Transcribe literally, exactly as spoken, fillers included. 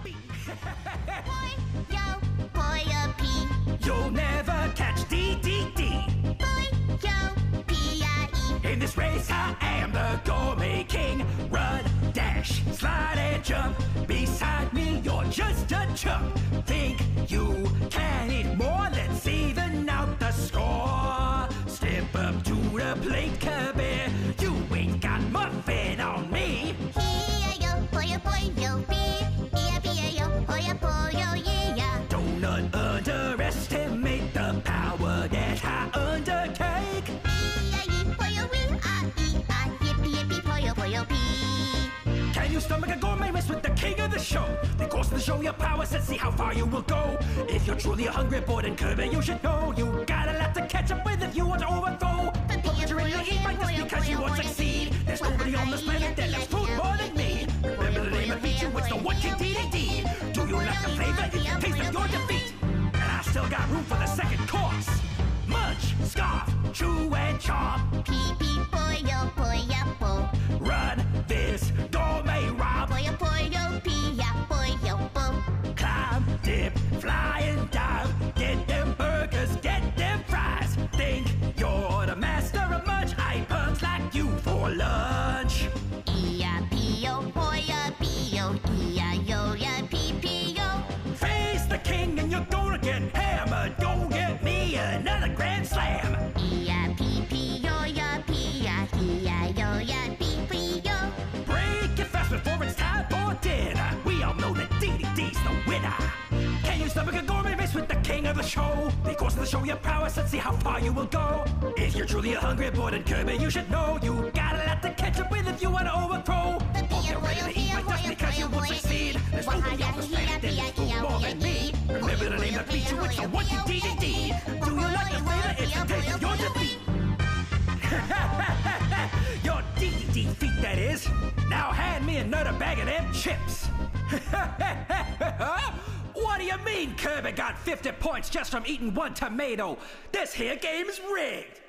beat. Yo, boy, a P. You'll never catch D D D. Boy, yo, P I E. In this race I am the Gourmet King. Run, dash, slide and jump. Beside me you're just a chump. Think you can eat more? Let's even out the score. Step up to the plate, Kabir. You ain't got muffin on me. Yo, boy, yo, boy, yo, P. P P yo, boy, yo, boy, yo, yeah. Don't underestimate the power that I undertake. Can you stomach a gourmet race with the king of the show? The course of the show, your powers, and see how far you will go. If you're truly a hungry boy, then Kirby, you should know you got a lot to catch up with if you want to overthrow. Put your in your heat right just because you won't succeed. There's nobody on this planet that loves food more than me. Remember the name of feature, it's the one king D D D. Do you like the flavor? It's the taste of your defeat. And I still got room for the second course. Munch, scoff, chew and chomp. Pee pee boy yo boy ya bo. Run this gourmet romp. Boy yo boy yo pee ya boy yo bo. Climb, dip, fly and dive. Get them burgers, get them fries. Think you're the master of munch. I punch like you for lunch. E ya pee yo boy ya pee yo. E ya yo ya pee pee yo. Face the king and you're gonna get hammered. Go get me another grand slam. E ya pee pee yo ya pee ya. E ya yo ya pee pee yo. Break it fast before it's time for dinner. We all know that D D D's the winner. Can you stomach a gourmet race with the king of the show? Because of the show your prowess, let's see how far you will go. If you're truly a hungry boy, then Kirby, you should know you got a lot to catch up with if you want to overthrow. Hope you're ready to eat, but just because you won't succeed, there's nobody on this planet that is food more than me. Remember the name that beat you, it's the one king D D D. Do you like the flavor? It's the taste of your defeat. Your D D D feet, that is. Now hand me another bag of them chips. What do you mean Kirby got fifty points just from eating one tomato? This here game's rigged.